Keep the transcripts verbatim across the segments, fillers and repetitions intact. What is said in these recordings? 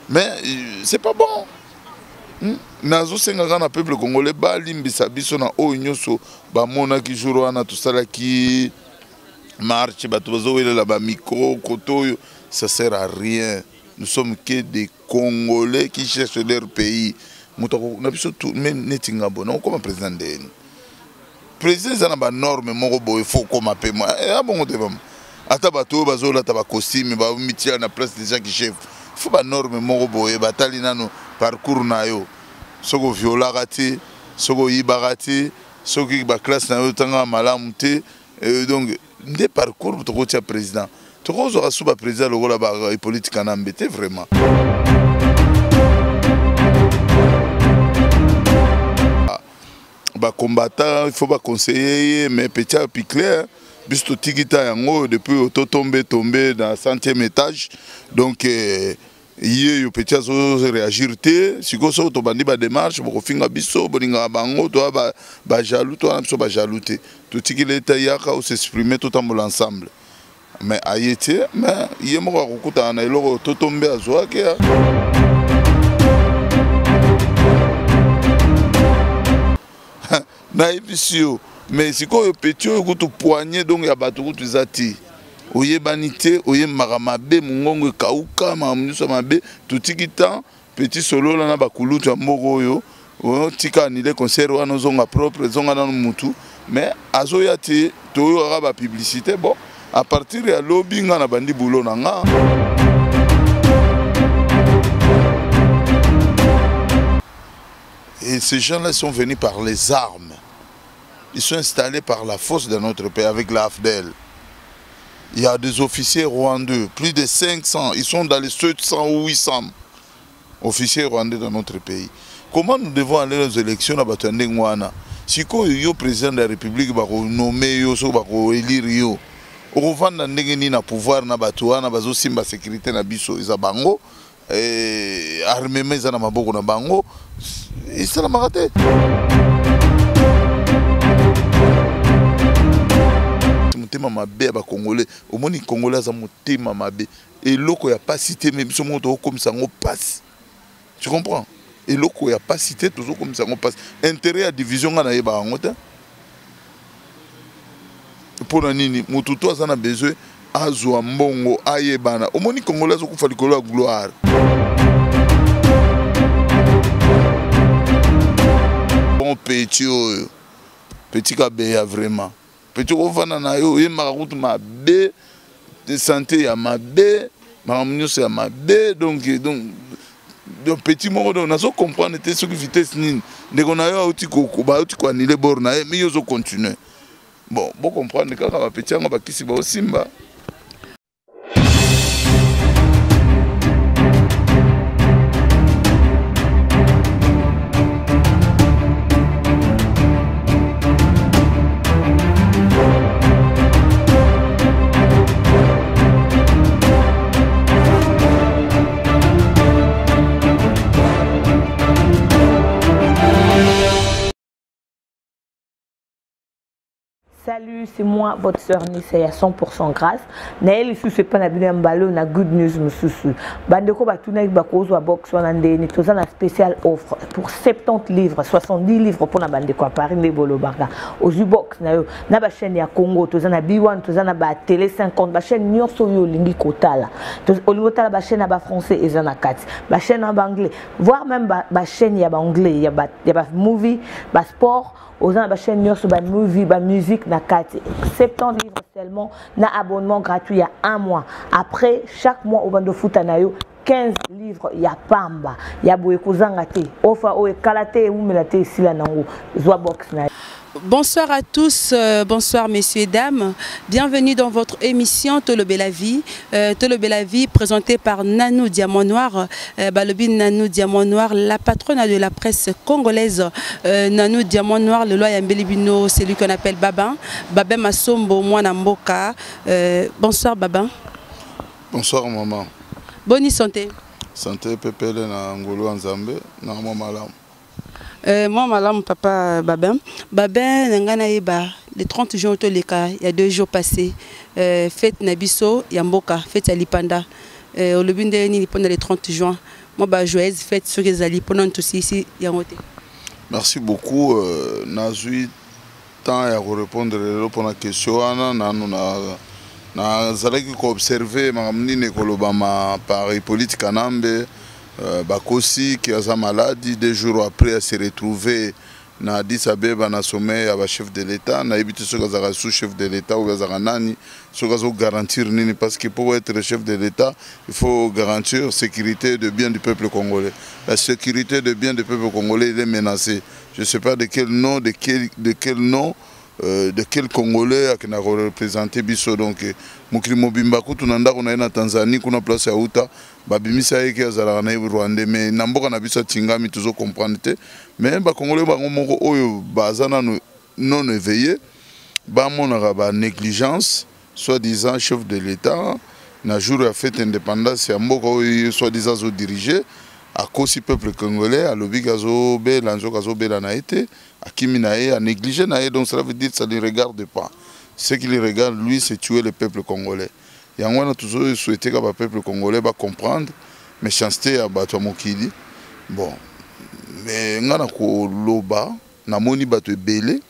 Mais c'est pas bon. Nazo senga na peuple congolais ba limbisa biso na o nyoso ba mona ki jour wana tout ça là qui marche ba tozo wele la ba micro koto ça sert à rien. Nous sommes que des Congolais qui cherchent leur pays. Mutako na biso tout même netinga bon comme président de président za na ba norme moko boy faut comme appel moi ah bon te bam ata bato bazola ta ba costume ba mitia na place déjà qui chef faut ba norme moko boy batali nano parcours na yo soko viola raté soko yibara te soko ba classe na yo tanga malamu te donc des parcours to ko tia président to ko zo asuba président lokola ba politique na mbete vraiment ba combattant il faut ba conseiller mais petit à petit clair bisto tikita yango depuis auto tomber tomber dans centième étage donc Yé yo petit azo réagir te siko so to bandi ba démarche boko finga biso boninga bango to ba ba jaloux to na biso ba jaloux te to tikile ta yaka ou s'exprimer tout en ensemble mais ayete mais yé moko kokuta na eloko to tombe azo ke na ibisio mais siko yo petit yo kutu poignet donc ya batu kutu zati oye banité oye maramabe mungongo kauka mamuso mabe tutiki temps petit solo là na bakulutu ya mboko yo o tika ni le concert wana zonga propre zonga na mutu mais azoya te to yo ba publicité bon à partir ya lobby nga na bandi bulo na nga et ces gens-là sont venus par les armes. Ils sont installés par la force de notre pays avec la A F D L. Il y a des officiers rwandais, plus de cinq cents, ils sont dans les sept cents ou huit cents officiers rwandais dans notre pays. Comment nous devons aller aux élections à Batandengwana? Si le président de la République va nommer, va élire, yo, on va na pouvoir na batuana, bazo simba sécurité na biso, isa bango, et armement isa na maboko na bango, et ça la maraté. Mabe ba congolais au moins les congolais za motema mabe et loko ya pas cité mais biso moto comme ça on passe tu comprends et loko ya pas cité toujours comme ça on passe intérêt à division ngana yeba ngota pour nini mutu to za na besoin azwa mbongo ayebana au moins les congolais zo kufa likolo ya gloire bon petit petit kabé vraiment petit ovana na yo yema route ma bé de santé ya ma bé mamunyoso ya ma bé donc donc donc petit moko donc nazo comprendre te ce que vitesse nini ndeko na yo uti koko ba uti kwa nile bor na mais yo zo continuer bon bon comprendre kaka ba petit ngo ba kisi ba osimba. Salut, c'est moi, votre soeur Nissa, à cent pour cent grâce. Naël, ici, c'est pas na bien ballon, na good news, monsieur. Bandeko batuna avec bakozo à box, on a une spéciale offre pour soixante-dix livres, soixante-dix livres pour na bandeko à Paris, les bolo barga. Aux U-box, na yo, na ba chaîne ya Congo, toza na B un, toza na ba télé cinquante, ba chaîne nyonso yo lingi kotala. Au niveau de la chaîne ba français et zana quatre, ba chaîne en anglais, voire même ba chaîne ya ba anglais, ya ba ya ba movie, ba sport. Aux gens de chaîne sur la movie, la musique, na quatre, soixante-dix livres seulement, na abonnement gratuit il y a un mois. Après chaque mois au bando foot anayo quinze livres il y a pamba, il y a boyeko zangate, ofa o kalate ou melate ici la nango, zoa box na. Bonsoir à tous, euh, bonsoir messieurs et dames, bienvenue dans votre émission Tolobé la vie, euh, Tolobé la vie présentée par Nanou Diamant Noir, euh, Balobi Nanou Diamant Noir, la patronne de la presse congolaise, euh, Nanou Diamant Noir, le loi Yambelibino, c'est lui qu'on appelle Babin, Babin Masombo, Mwana Mboka, euh, bonsoir Babin. Bonsoir maman. Bonne santé. Santé pepele na ngolo nzambe na mwa malamu. Euh, moi, madame, papa, Babin. Babin, le trente juin, il y a deux jours passés, fête Nabiso, Yamboka, fête Alipanda. au lobby de pendant le trente juin. Moi, bah, joyeuse fête sur les alliés pendant tout ici. Merci beaucoup. Euh, Nazui, temps à répondre à la question. Na zalaki ko observer mamnine kolobama Paris politique anambe bakosi qui a maladie deux jours après à se retrouver na Addis Abeba na sommet ya ba chef de l'État na ebiti soka za sous chef de l'État ou za nani soka zo garantir nini parce que pour être chef de l'État il faut garantir la sécurité de biens du peuple congolais. La sécurité de biens du peuple congolais est menacée. Je ne sais pas de quel nom de quel de quel nom Euh, de quel Congolais qui n'a représenté Bisso. Donc, Mokili Mobimba, Kutunanda, on a en Tanzanie, qu'on a place à Outa, Babimisa et qui a Zarana, Rwanda, mais Namboka Nabisa Tingami, toujours comprendre. Mais les Congolais, Bazana non éveillé, Bamon a négligence, soi-disant chef de l'État, n'a jour a fait indépendance, et Mboka, soi-disant, dirigé. À cause du peuple congolais, à l'objet gazo be lanzo gazo be la naïté, à Kiminae, à négliger naïté, donc cela veut dire que ça ne le regarde pas. Ce qui le regarde, lui, c'est tuer le peuple congolais. Et on a toujours souhaité que le peuple congolais va comprendre méchanceté à Bato Mokili. Bon, mais on a ko loba, na moni bato belé,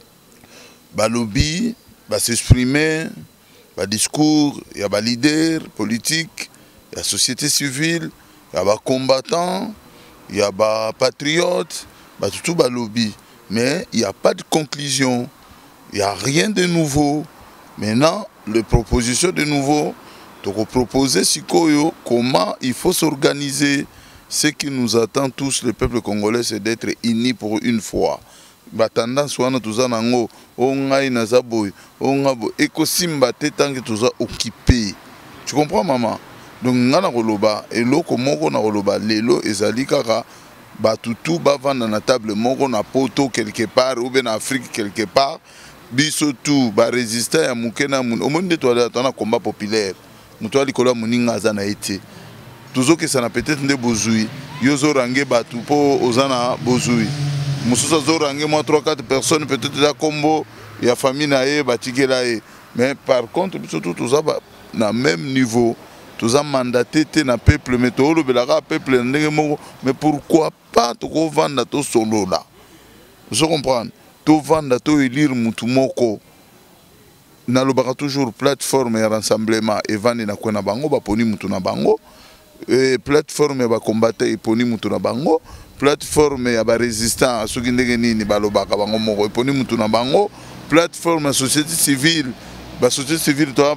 ba lobby, ba s'exprimer, ba discours, il y a ba leader politique, il y a société civile. Il y a des combattants, il y a des patriotes, il y a tout le lobby. Mais il n'y a pas de conclusion, il n'y a rien de nouveau. Maintenant, les propositions de nouveau, donc proposer comment il faut s'organiser. Ce qui nous attend tous, les peuples congolais, c'est d'être unis pour une fois. Batanda soana tuzana ngo ongai na zaboy ongabo ekosimba te tangi tuza occupé. Tu comprends maman? Donc ngana koloba eloko moko na koloba lelo ezali kaka batutu bavanda na table moko na poto quelque part ou bien en Afrique quelque part biso tout ba résister ya mukena mun au monde to na combat populaire muto ali kola muninga za na été toujours que ça na peut-être nde bozui yozo range batu po ozana bozui mususa zo range moi trois quatre personnes peut-être la combo ya famille na ye batikela ye mais par contre biso tout ça na même niveau. Tous a mandaté na peuple mais to le belara peuple mais pourquoi pas to vendre to solo là je comprends to vendre to élire mutu moko na lo baka toujours plateforme ya rassemblement et vendre na kwena bango ba poni mutu na bango et plateforme ba combattre et poni mutu na bango plateforme ya ba résistant soki ndenge nini ba lo baka bango moko et poni mutu na bango plateforme société civile. La société civile, tu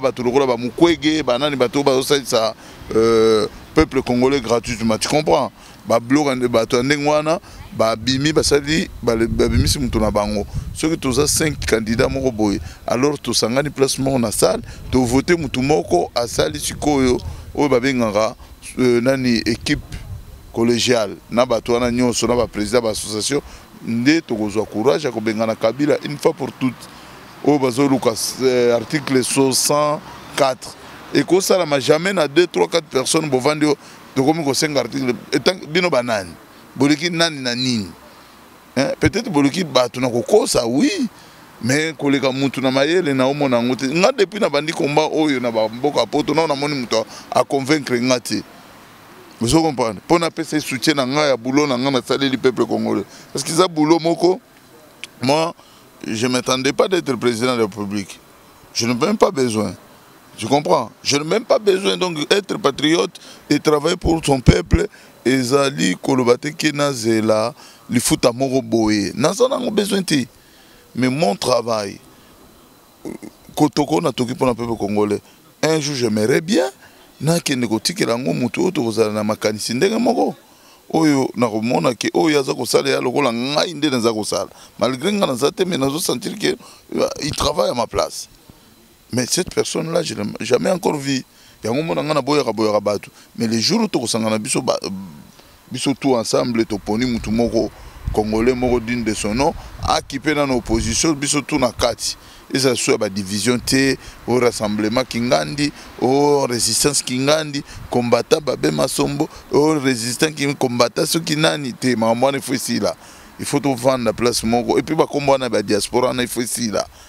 ça peuple congolais gratuitement. Tu comprends? Ba blog ba tondengwana ba bimi ba sali ba bimi si mutuna bango. Ceux que tous cinq candidats moko boy. Alors to sangani placement na salle, to voter mutu moko a sali sikoyo o ba benganga nani équipe collégiale. Na ba to na nyonso na ba président ba association ndé to kozwa courage ko bengana Kabila une fois pour toutes. Au bazo Lucas article soixante-quatre et que ça n'a jamais na deux trois quatre personnes pour vendre de comme ko cinq articles etant bino banane boliki nani na nini peut-être boliki batu na ko ça oui mais koleka mutu na mayele na omona ngote nga depuis na bandi combat oyo na ba mboka poto na moni mutu a convaincre ngati vous comprenez pour na pesa soutien na nga ya boulot na nga na saleli peuple congolais parce que ça boulot moko moi je ne m'attendais pas d'être président de la République. Je n'ai même pas besoin. Tu comprends? Je n'ai même pas besoin d'être patriote et travailler pour son peuple. Et Zali, Kolobate, Kenazela, le foot à Moroboé. N'a pas besoin de. Mais mon travail, Kotoko n'a pas pour le peuple congolais. Un jour, j'aimerais bien. N'a pas négocié que l'ango mutu na makanisi ndenge moko. Oyo na komona ke oyo aza kosala ya lokola ngai nde naza kosala malgré nga naza te mais nazo sentir que il travaille à ma place mais cette personne là je n'ai jamais encore vu yango mona nga na boya ka boya batu mais les jours to kosanga na biso biso tout ensemble to poni mutu moko congolais moko digne de son nom équipé dans l'opposition biso tout na kati et ça soit ba division T au rassemblement kingandi au résistance kingandi combattant babé masombo au résistant qui combattant ceux qui nani te maman il faut ici là il faut tout vendre la place moko et puis ba combattre na ba diaspora na il faut ici là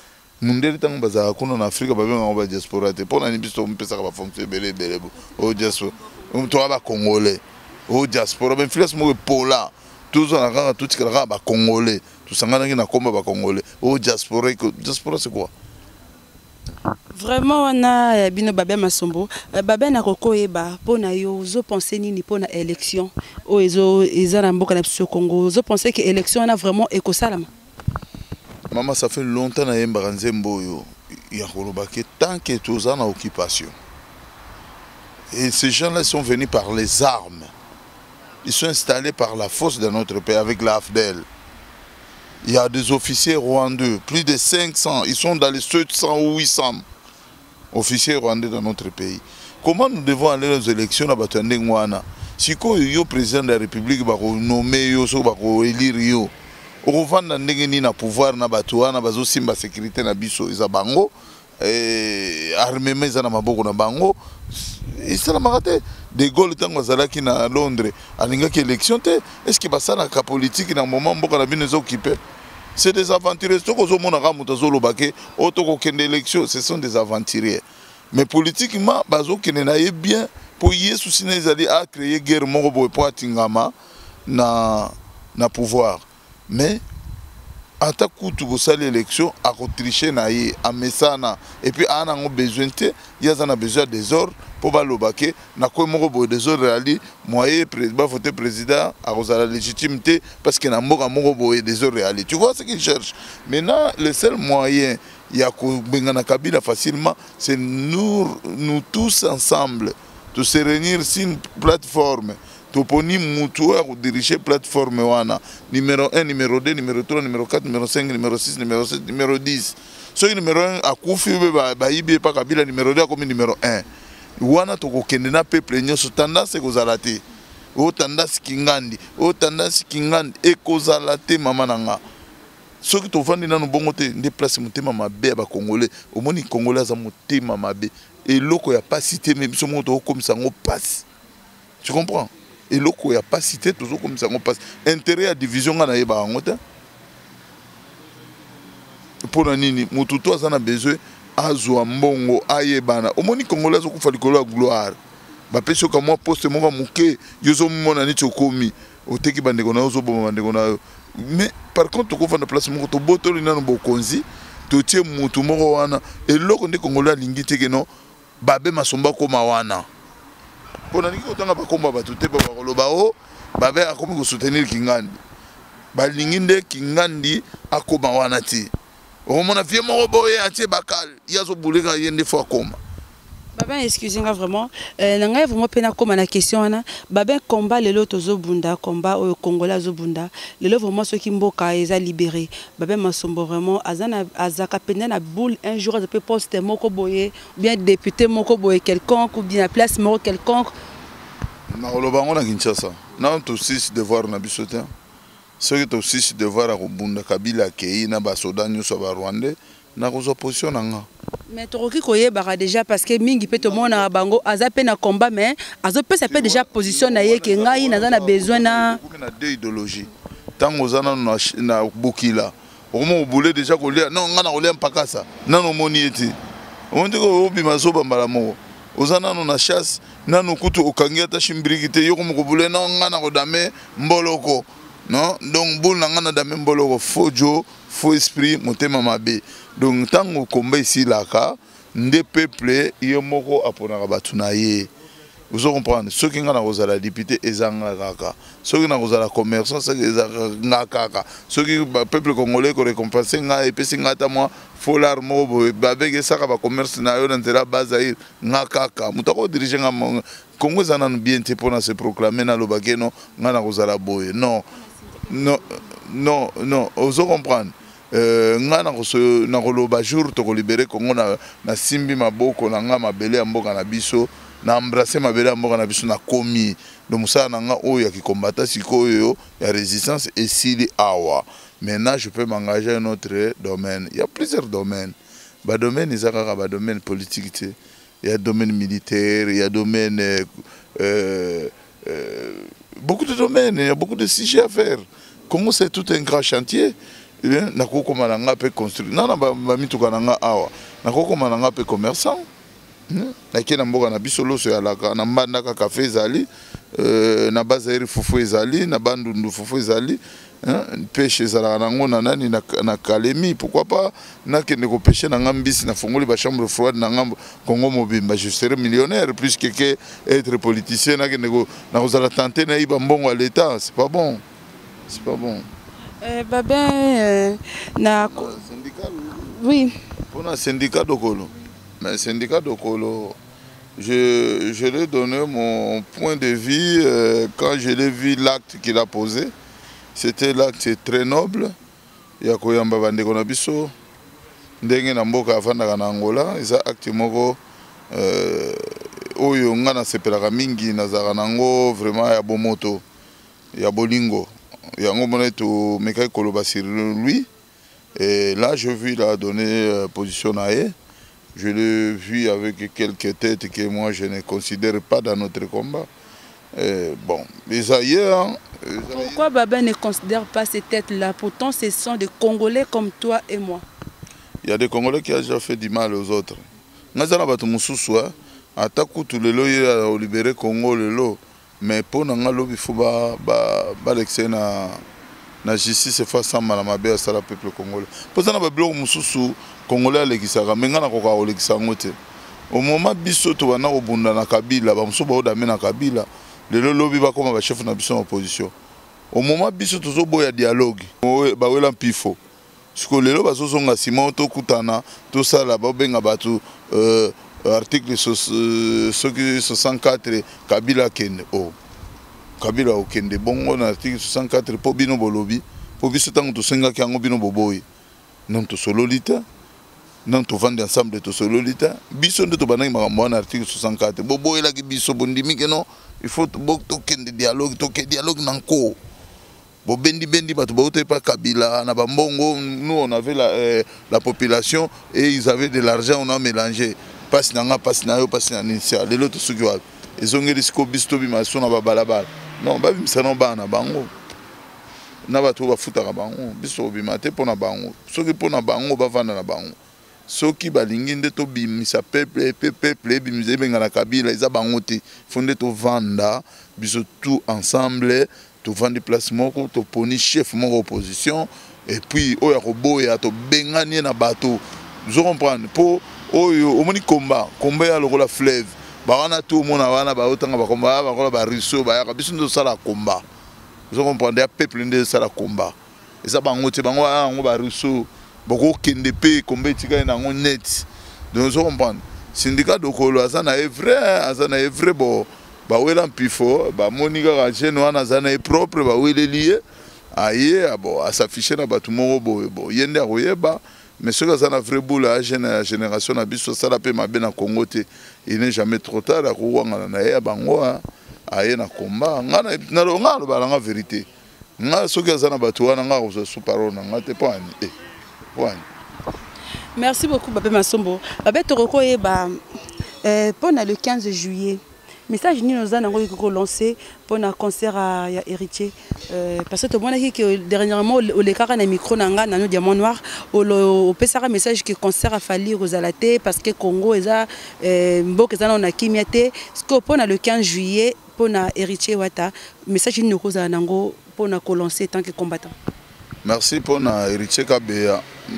mundele tango bazala kuna na Afrika babenga ba diaspora te pona ni biso mpesa ka ba fonction belé belé o diaspora to ba congolais o diaspora ben filas mo pola tous on a tout kala ba congolais tout sangana ki na komba ba congolais o diaspora diaspora c'est quoi? Vraiment on a bino Babé Masombo Babé na koko eba pona yo zo penser nini pona élection o ezo ezana mboka na biso Congo zo penser que élection on a vraiment écosalama. Maman, ça fait longtemps que je suis tant que tu es en occupation. Et ces gens-là sont venus par les armes. Ils sont installés par la force de notre pays avec l'A F D L. Il y a des officiers rwandais, plus de cinq cents. Ils sont dans les sept cents ou huit cents officiers rwandais dans notre pays. Comment nous devons aller aux élections à Batouandengwana? Si le président de la République va nommer, va élire, au vendre na pouvoir na bato na bazo simba sécurité na biso isa bango et armement za na maboko na bango isa na marate de Gaulle tango azalaki na Londres alingaki élection te est-ce que basala ka politique na moment mboka na bino occupé c'est des aventuriers to ko zo mona ka muto zo lobake auto ko kende élection ce sont des aventuriers mais politiquement bazo kende na ye bien pour yesu sina ezali a créer guerre moko boy pour atingama na na pouvoir. Mais, à ta coutu vous savez l'élection, à tricher naïe, à mesana, et puis à un besoin de, il y a besoin des ordres pour balobaké, na quoi mon des ordres réalisés, moyen président voter président, à cause de la légitimité, parce qu'il y a un des ordres réalisés. Tu vois ce qu'ils cherchent. Maintenant, le seul moyen, il y a que Kabila facilement, c'est nous, nous tous ensemble, de se réunir sur une plateforme. Toponi Moutoua ou diriger plateforme wana numéro un, numéro deux, numéro trois, numéro quatre, numéro cinq, numéro six, numéro sept, numéro dix. Ce numéro un a Koufi ba ibi pa Kabila numéro deux comme numéro un. Wana toko kendena peuple nyoso tendance kozalate. O tendance kingandi, o tendance kingandi e kozalate mama nanga. Ce qui tovandi na no bongo te déplacer mutema mabe ba congolais. Au moni congolais za mutema mabe et loko ya pas cité mais biso moto comme ça ngo passe. Tu comprends? Et loko ya pas cité toujours comme ça on passe intérêt à division ngana yeba ngota pour nini mututo azana besoin azwa mbongo ayebana omoni congolais zo kufa likolo ya gloire ba peso ka moi poste mo muke yozo mona ni chokomi oteki bandeko na yozo bomba bandeko na mais par contre ko fa na place mo to botoli na no bokonzi to tie mutu moko wana et loko ndi congolais lingi teke no Babé Masombo ko mawana. Pour nani ko tanga ba komba ba tuté ba koloba o Babé akomi ko soutenir Kingandi ba linginde Kingandi akoma wana ti o mona vie mo boye atie bakal yazo buleka yende fo akoma. Babé, excusez-moi vraiment. Euh, Nanga vraiment pena comme na question na. Babé combat le lot ozo bunda combat au Congolais ozo bunda. Le lot vraiment ceux qui mboka eza libéré. Babé Masombo vraiment azana azaka pena na boule un jour de peut poster moko boye ou bien député moko boye quelconque ou bien la place moko quelconque. Na olobango na Kinshasa. Na to six devoir na bisotin. Ceux qui to six devoir à bunda Kabila kei na ba soda nyoso ba Rwandais na ko position nanga. Mais Toroki Koye bara déjà parce que mingi peut tout le monde a bango azape na combat mais azope ça peut déjà position na ye que ngai na na besoin na na deux idéologies tango zana na na bokila omo boulé déjà ko lia non ngana ko lia mpakasa nano moni eti on dit ko obi mazoba mbala mo ozana no na chasse nano kutu okangia ta shimbirikite yoko mo ko boulé non ngana ko dame mboloko non donc boule na ngana dame mboloko fojo faux esprit motema mabe. Donc tant qu'on combat ici là ka des peuples yomoko apona batunaye. Vous comprenez ceux qui ngana kozala député ezanga kaka ceux qui na kozala commerçant ceux qui ezanga kaka ceux qui peuple congolais ko récompenser nga epesi ngata moi folar mobo babeke saka ba commerce na yo ndela bazaïr nga kaka mutako diriger nga Congo zana bien te pona se proclamer na lobakeno ngana kozala boye non non non non vous comprenez. Nga na koloba jour to ko libérer Congo na na simbi maboko na nga mabele ya mboka na biso na embrasser mabele ya mboka na biso na komi do musala na nga oyo ya ki combattant sikoyo ya résistance et sili awa. Maintenant je peux m'engager dans un autre domaine. Il y a plusieurs domaines. Ba domaine izaka ba domaine politique, il y a domaine militaire, il y a domaine euh, euh, beaucoup de domaines, il y a beaucoup de sujets à faire. Congo c'est tout un grand chantier. nakokoma na nga pe construire nana bamituka na nga awa nakokoma na nga pe commerçant nake na mboka na biso loso yalaka na mbandaka kafe ezali na bazairi fufu ezali na bandundu fufu ezali pêche ezalaka nango na nani na Kalemi pourquoi pas nakende kopêche na nga mbisi nafungoli ba chambre froide na nga Congo mobimba je serai millionnaire plus que que être politicien nakende ko nakozala tenter na iba mbongo à l'état c'est pas bon c'est pas bon. Euh, bah ben, euh, na... syndicat, oui. Pour un syndicat d'Okolo. Mais syndicat d'Okolo, je, je lui ai donné mon point de vue euh, quand je l'ai vu l'acte qu'il a posé. C'était l'acte très noble. Il y a Koyamba Bandeko Nabiso, Ndenge Namboka Afanda na Angola, et ça acte moko oyo ngana sepelaka mingi nazaka nango vraiment ya bomoto, ya bolingo. Il y a un moment où je sur lui. Et là, je vu la donner euh, position à elle. Je l'ai vu avec quelques têtes que moi je ne considère pas dans notre combat. Et bon, les ailleurs. Pourquoi Baba ne considère pas ces têtes-là? Pourtant, ce sont des Congolais comme toi et moi. Il y a des Congolais qui ont déjà fait du mal aux autres. Nous avons dit que Ataku tout le lot, libéré Congo le lot. Mais pour nous, il faut que na na justice face à Malamabe à la peuple congolais. Pour ça, nous avons dit Congolais à l'exisara, mais nous avons dit que au moment biso to wana obunda na Kabila, bamso ba odame na Kabila, le lobby ba comme ba chef na biso en opposition. Au moment biso tozo boya dialogue, ba wela mpifo. Parce que le lo bazo zonga Simon to kutana, to sala ba benga batu euh article soixante-quatre Kabila kende oh Kabila okende bongo na article soixante-quatre po bino bolobi po biso tango to senga kango bino boboyi non to sololita non to vendre ensemble to sololita biso ndo to banaki makambo na article soixante-quatre boboyi la ki biso bondimi ke non il faut to to kende dialogue to ke dialogue nanko bo bendi bendi bato ba pas Kabila na bambongo nous on avait la euh, la population et ils avaient de l'argent on a mélangé passe nanga passe na yo passe na initial les autres ceux qui ont ils ont risqué bisto bima sona ba balabala non ba bimisa no bana bango na bato ba futaka bango biso bima te pona bango soki pona bango ba vanda na bango soki balingi nde to bimisa peuple peuple bimisa benga na Kabila iza bango te fondé to vanda biso tout ensemble to vendre place moko to poni chef moko opposition et puis oya koboya to bengani na bato vous comprenez pour oyo omoni combat combat ya lokola fleuve bawana tout mona wana ba otanga ba combat ba kola ba riso ba ya biso ndo sala combat vous comprenez ya peuple ndo sala combat eza bango te bango ngo ba riso boko kende pe combat etika na ngo net donc vous comprenez syndicat d'Okolo azana est vrai azana est vrai bo ba wela mpifo ba monika ka jeune wana azana est propre ba wele lié aye abo asafishe na batu moko bo bo yende akoyeba. Mais ce que ça n'a vrai boule à la génération a biso ça la paix ma bien à Congo te il n'est jamais trop tard à Kouanga na ya bango a na combat ngana na ngalo balanga vérité nga ce que ça n'a batu wana nga ko sous parole nga te pas eh ouais. Merci beaucoup Babé Masombo. Babé Toroko e ba euh pendant le quinze juillet message ni nous avons lancé pour un concert à Héritier euh, parce que tout le monde a dit que dernièrement les cas na micro nanga na Diamant Noir au pesara message que concert a fallu aux alaté parce que Congo eza mboka eza na kimiate ce que pour le quinze juillet pour na Héritier wata message ni nous a nango pour na lancer tant que combattant. Merci pour na Héritier Kabea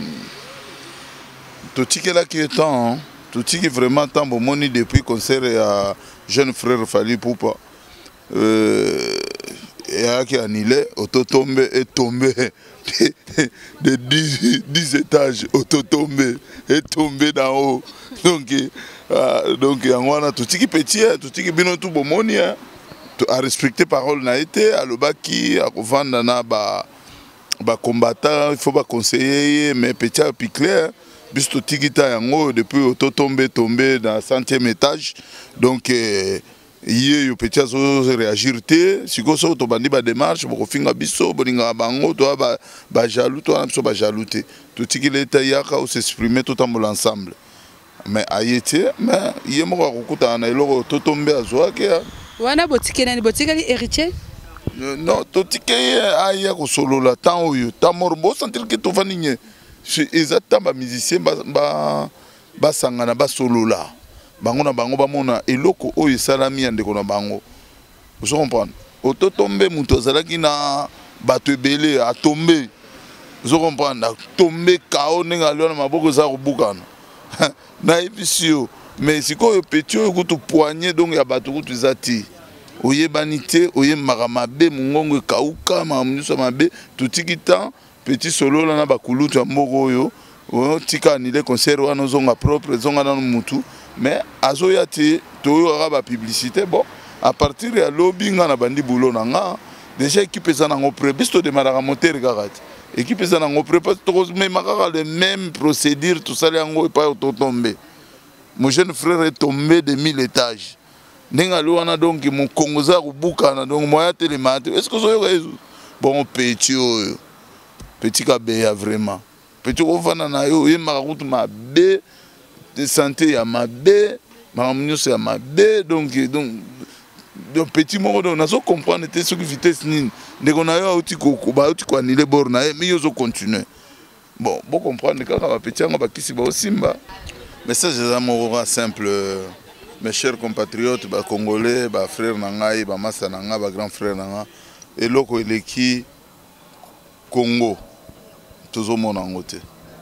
tout ce qui est là qui est temps tout ce qui est vraiment temps bon moni depuis concert à jeune frère Fali Poupa euh, et à qui annulé auto tombé et tombé de dix étages auto tombé et tombé d'en haut donc euh, donc il y a un tout qui petit tout qui bien tout bon moni à respecter parole n'a été à le baki à vendre na ba ba combattant il faut pas conseiller mais petit à plus clair bisto tikita yango depuis auto tombé tombé dans le centième étage donc euh, hier yo petit azo réagir te siko so to bandi ba démarche boko finga biso boninga bango to ba ba jaloux to na biso ba jalouté tout tikile eta yaka ou s'exprimer tout en ensemble mais ayete mais yemo ko kuta na eloko to tombé azo ke wana botike nani botike li Héritier non totike aya kosolola tant oyo tant mort bo sentir que tovandi nye eza ba musicien ba basangana basolola bango na bango bamona eloko oyo esalami ya ndeko na bango vous comprenez ototombe muto azalaki na bato ebele atombe vous comprenez tombe kao ndenge alio na maboko eza kobukana nayebi si yo mais sikoyo peti oyo kutu poignet donc ya bato kutu eza ti oyebani te oyembaka mabe mongongo ekauka makambo nyonso mabe totiki temps petit solola na bakulutu ya mboka oyo otika anile concert wana ozonga propre ezonga nano mutu mais azoya te toyoka bapublicité bon à partir ya lobi nga na bandi bulo na nga déjà équipe eza nango pré biso todemaraka moteur kaka te équipe eza nango pré parce que tokomema kaka le même procédure tosali yango epai ototombe mon jeune frère est tombé de mille étages ndenge ali wana donc mokongo oza kobukana donc moya telema te est ce que ozoyoka ezo bon petit oyo petit kabeya vraiment petit ovanda na yo oyembaka kutu mabe de santé ya mabe makambo nyonso ya mabe donc donc donc petit moko donc nazo comprendre te soki vitesse nini ndeko na yo auti bauti koanile bor na ye mi yo ozocontinue bon bo comprendre kaka bapeti yango bakisi baosimba message eza moko simple. Mes chers compatriotes, bah, congolais, bah, frères nangai, bah, massa nanga, bah, grand frère nanga, et loko eleki Congo, toujours mon angote.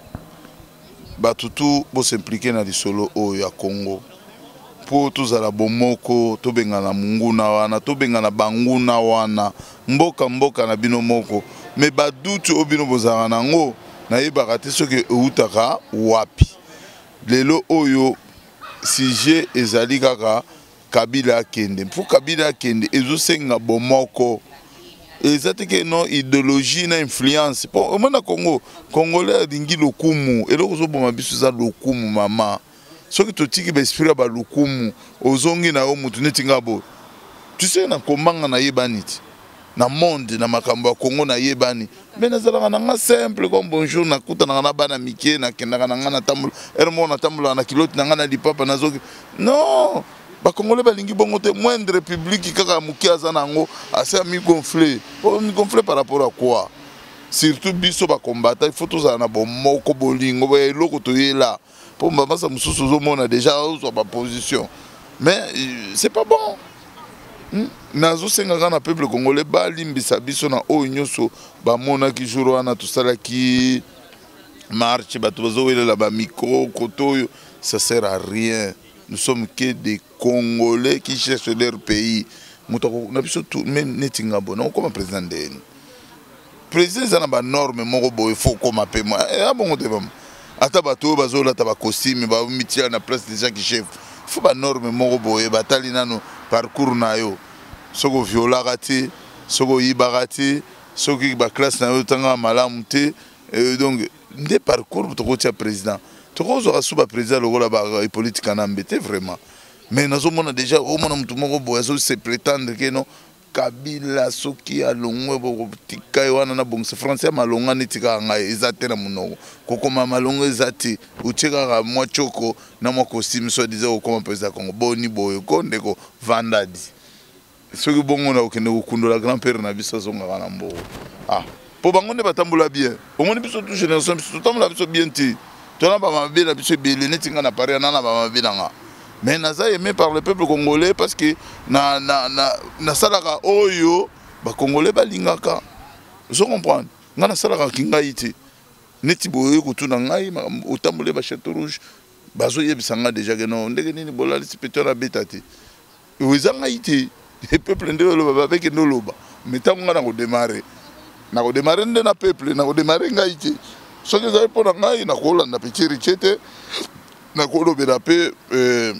Bah, tout pour s'impliquer dans les solos au ya Congo. Pour tous à la bomoko, to benga na munguna wana, to benga na banguna wana, mboka mboka na bino moko. Mais bah, doute au bino bozara nango, na yeba kate ce que outaka wapi. Lelo oyo si j'ai ezali kaka Kabila kende pour Kabila kende ezosenga bomoko ezate ke non idéologie na influence pour mona Congo congolais dingi lokumu eloko zo boma biso za lokumu mama soki totiki ba esprit ba lokumu ozongi na yo mutu netinga bo tu sais na kombanga na yebaniti na monde na makambo ya Congo na yebani mais nazalaka nanga simple comme bonjour na kuta na bana mike na kendaka na ngana tambula ermo na tambula na kiloti na ngana lipapa nazoki non ba congolais balingi bongo te moindre public kaka muki azana ngo asa mi gonfler oh mi gonfler par rapport à quoi surtout biso ba combattre il faut tous na bon moko bolingo ba eloko to yela pour mama sa mususu zo mona déjà sur ba position mais c'est pas bon. Nazo senga na peuple congolais balimbisa biso na oyo nyonso bamona ki jour wana tosalaki marche bato bazowelela ba micro koto ça sert à rien. Nous sommes que des Congolais qui cherchent leur pays. Mutako na biso tout mais netinga bona comme président de président za na ba norme moko boy faut comme apé moi et ah bon te bam ata bato bazola ta ba costume ba mitia na place déjà qui chef faut ba norme moko boy batali nano parcours na yo soko violaka te soko yibaka te soki ba classe na yo tanga malamu te donc nde parcours tokotia président tokozwa suba président lokola ba politique na mbete vraiment mais nazomona déjà au mona mutu moko boya so se prétendre que non Kabila soki alongwe bo tika wana na bongse français malonga netika ngai ezate na munoko kokoma malonga ezate ucheka ka mwa choko na mwa costume so disait okoma président Congo boni boyo kondeko vandadi soki bongo na okende kokundola grand père na biso zonga kana mbo ah po bango ne batambula bien omoni biso tout génération biso tambula biso bien ti tona ba mabe na biso belé netinga na pare na na ba mabe na nga mais naza aimé par le peuple congolais parce que na na na na salaka oyo ba congolais balingaka je comprends nga na salaka kingai te neti boye kutuna ngai otambule ba château rouge bazo yebisanga déjà que non ndenge nini bolali spectateur na betati wezanga ite le peuple ndelo loba avec no loba mais tango nga na ko démarrer na ko démarrer nde na peuple na ko démarrer ngai te soki za pona ngai na ko landa petit richete na ko lobela pe euh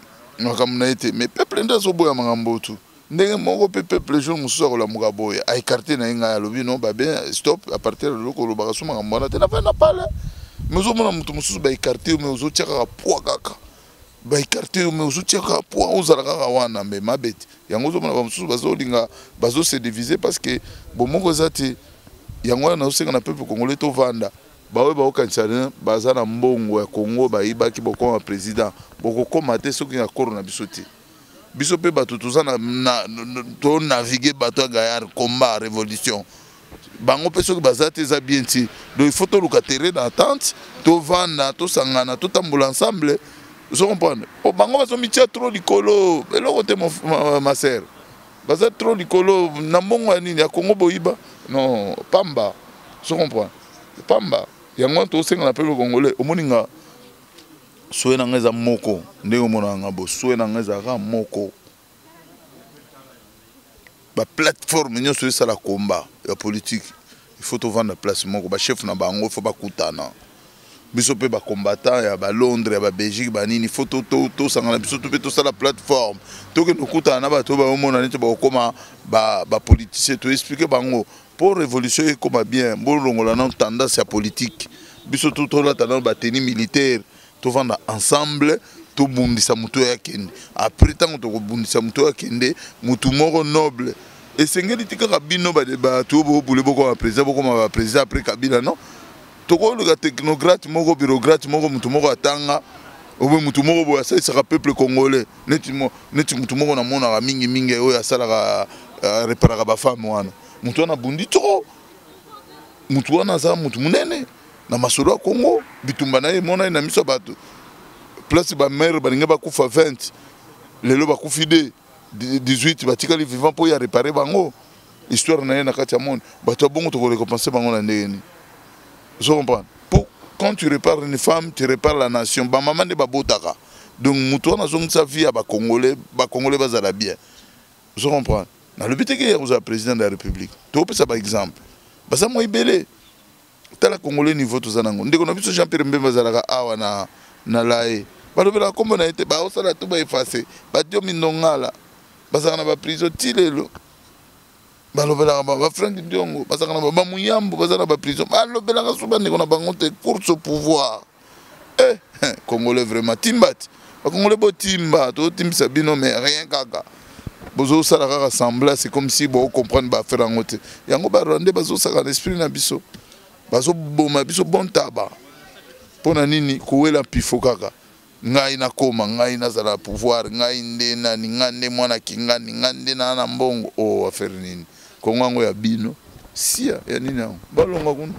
mais peuple ndezo boya mangambo tu ndenge moko pe peuple jour mususu ko la mugaboya a écarté na nga ya lobi non ba bien stop à partir de loko lo baka suma ngamba na te na fa na pala mezo mona mutu mususu ba écarté mais ozo tiaka poa kaka ba écarté mais ozo tiaka poa ozala kaka wana mais mabeti yango zo mona ba mususu bazo linga bazo se diviser parce que bon moko zati yango na osenga na peuple congolais to vanda bawe ba okansana baza na mbongo ya Congo ba ibaki bokoma président boko koma te soki ya corona bisoti biso pe bato toza na to naviguer bato gayar combat révolution bango pe soki baza te eza bien ti donc il faut toluka terrain d'attente tovanda tosangana totambola ensemble vous comprenez o bango bazomitia trop likolo eloko te ma sœur baza trop likolo na mbongo ya nini ya Congo boyiba non pamba vous comprenez pamba yango tosenga na peuple congolais omoninga souhait na ngeza moko ndenge omona ngabo souhait na ngeza ka moko ba plateforme nyonso esala combat ya politique il faut to vendre place moko ba chef na bango faut bakutana biso pe ba combattant ya ba Londres ya ba Belgique ba nini faut to to to sangana biso to pe to sala plateforme to ke nokutana na bato ba omona neti ba koma ba ba politicien to expliquer bango pour révolution et comme bien bon longola na tendance ya politique biso to to la tendance ba tenue militaire to vendre ensemble to bundisa muto ya kende après tant to bundisa muto ya kende mutu moko noble et sengeli tika kabino ba ba to bo bule boko ba président boko ma président après Kabila non to ko le technocrate moko bureaucrate moko mutu moko atanga obe mutu moko bo ça sera peuple congolais neti mo neti mutu moko na mona mingi mingi oyo asala ka réparer ba femme wana mutu na bundi to mutu wana za mutu munene na masolo ya Congo bitumba na ye mona na miso bato place ba mère balinga ba kufa vingt lelo ba kufide dix-huit batikali vivant pour y réparer bango histoire na ye na kati ya monde bato bongo to ko récompenser bango na ndeni je comprends pour quand tu répares une femme tu répares la nation ba maman de babotaka donc muto na zongi sa vie ba congolais ba congolais bazala bien je comprends na le but que ya vous président de la république to pesa par exemple basa mo ibele tala congolais niveau to zanango ndeko na biso Jean Pierre Mbemba zalaka awa na na lae balobela kombo na ete ba osala to ba effacer ba dio minongala basaka na ba prison tilelo balobela ba Frank Diongo basaka na ba muyambo basaka na ba prison balobela ka suba ndeko na bango te course au pouvoir eh congolais vraiment timbati ba congolais bo timba to timisa bino mais rien kaka bozo sala ka rassembler c'est comme si bo comprendre ba faire ngote yango ba rwandais bazo saka l'esprit na biso bazo boma biso bon taba pona nini kuwela pifo kaka ngai na koma ngai na zala pouvoir ngai nde na ngande mwana kingani ngande na na mbongo o affaire nini kongo ya bino sia ya nini na balonga kuna.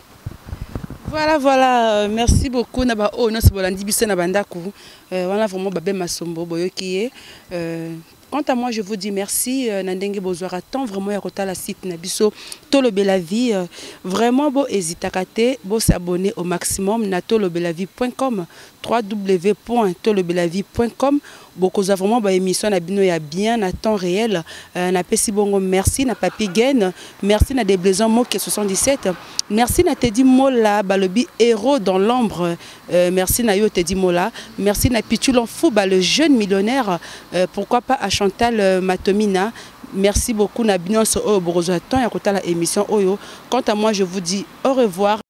Voilà, voilà, merci beaucoup. Naba oh non c'est bolandi biso na bandaku. Voilà vraiment babé masombo boyokiye. Quant à moi, je vous dis merci. Nandenge bozwara tant vraiment ya kota la site na biso Tolobela Vie. Vraiment bo hesitakate, bo s'abonner au maximum na tolobelavie point com, w w w point tolobelavie point com. Beaucoup vraiment ba émission na bino ya bien à temps réel. Na pesi bongo merci na Papi Gain, merci na Déblaison Moke soixante-dix-sept. Merci na Teddy Mola balobi héros dans l'ombre. Merci na yo Teddy Mola, merci na Pichulon Fouba le jeune millionnaire. Pourquoi pas à Chantal Matomina. Merci beaucoup na bino so o borozo temps ya kota la émission oyo. Quant à moi je vous dis au revoir.